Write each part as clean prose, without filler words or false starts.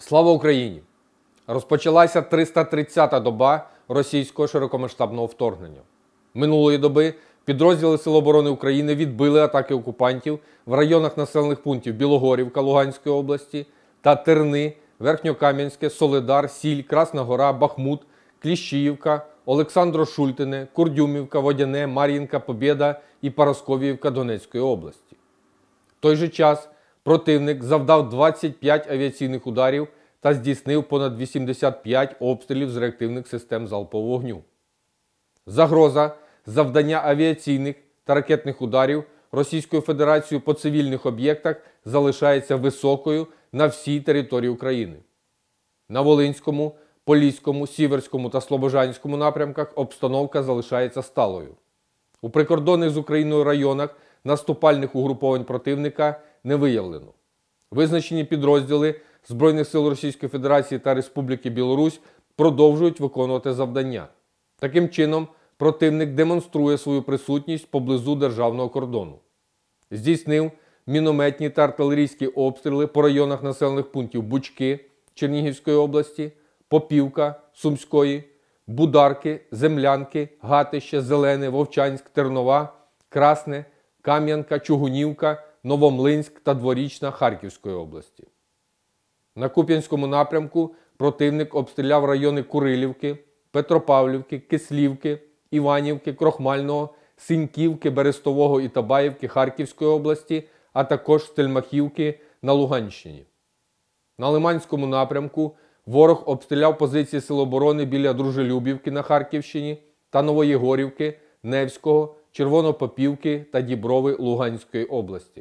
Слава Україні! Розпочалася 330-та доба російського широкомасштабного вторгнення. Минулої доби підрозділи Сил оборони України відбили атаки окупантів в районах населених пунктів Білогорівка Луганської області та Терни, Верхньокам'янське, Солидар, Сіль, Красна Гора, Бахмут, Кліщіївка, Олександро-Шультине, Курдюмівка, Водяне, Мар'їнка, Побєда і Парасковіївка Донецької області. В той же час противник завдав 25 авіаційних ударів та здійснив понад 85 обстрілів з реактивних систем залпового вогню. Загроза завдання авіаційних та ракетних ударів Російською Федерацією по цивільних об'єктах залишається високою на всій території України. На Волинському, Поліському, Сіверському та Слобожанському напрямках обстановка залишається сталою. У прикордонних з Україною районах наступальних угруповань противника не виявлено. Визначені підрозділи Збройних сил Російської Федерації та Республіки Білорусь продовжують виконувати завдання. Таким чином, противник демонструє свою присутність поблизу державного кордону. Здійснив мінометні та артилерійські обстріли по районах населених пунктів Бучки Чернігівської області, Попівка Сумської, Бударки, Землянки, Гатище, Зелене, Вовчанськ, Тернова, Красне, Кам'янка, Чугунівка, Новомлинськ та Дворічна Харківської області. На Куп'янському напрямку противник обстріляв райони Курилівки, Петропавлівки, Кислівки, Іванівки, Крохмального, Синьківки, Берестового і Табаївки Харківської області, а також Стельмахівки на Луганщині. На Лиманському напрямку ворог обстріляв позиції Сил оборони біля Дружелюбівки на Харківщині та Новоєгорівки, Невського, Червонопопівки та Діброви Луганської області.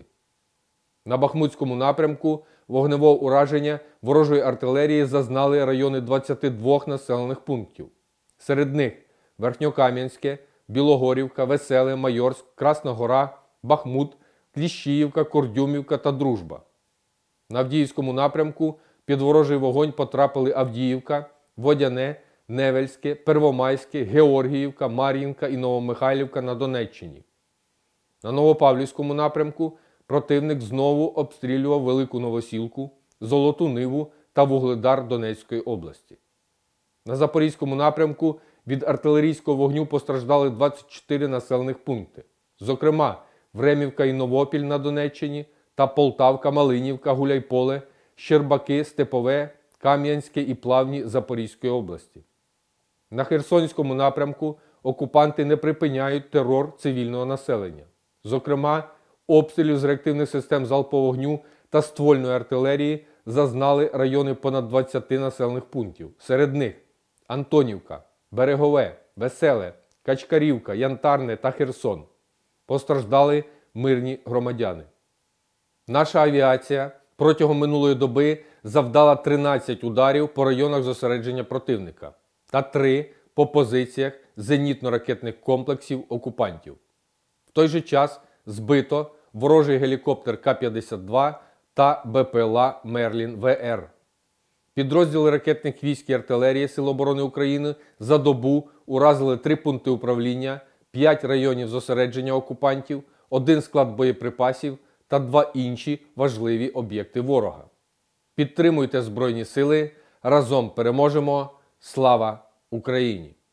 На Бахмутському напрямку вогневого ураження ворожої артилерії зазнали райони 22 населених пунктів. Серед них Верхньокам'янське, Білогорівка, Веселе, Майорськ, Красна Гора, Бахмут, Кліщіївка, Курдюмівка та Дружба. На Авдіївському напрямку під ворожий вогонь потрапили Авдіївка, Водяне, Невельське, Первомайське, Георгіївка, Мар'їнка і Новомихайлівка на Донеччині. На Новопавлівському напрямку противник знову обстрілював Велику Новосілку, Золоту Ниву та Вугледар Донецької області. На Запорізькому напрямку від артилерійського вогню постраждали 24 населених пункти, зокрема Времівка і Новопіль на Донеччині та Полтавка, Малинівка, Гуляйполе, Щербаки, Степове, Кам'янське і Плавні Запорізької області. На Херсонському напрямку окупанти не припиняють терор цивільного населення. Зокрема, обстрілів з реактивних систем залпового вогню та ствольної артилерії зазнали райони понад 20 населених пунктів. Серед них Антонівка, Берегове, Веселе, Качкарівка, Янтарне та Херсон. Постраждали мирні громадяни. Наша авіація протягом минулої доби завдала 13 ударів по районах зосередження противника та 3 по позиціях зенітно-ракетних комплексів окупантів. В той же час збито ворожий гелікоптер К-52 та БПЛА «Мерлін-ВР». Підрозділи ракетних військ і артилерії Сил оборони України за добу уразили 3 пункти управління, 5 районів зосередження окупантів, 1 склад боєприпасів та 2 інші важливі об'єкти ворога. Підтримуйте Збройні Сили, разом переможемо! Слава Україні!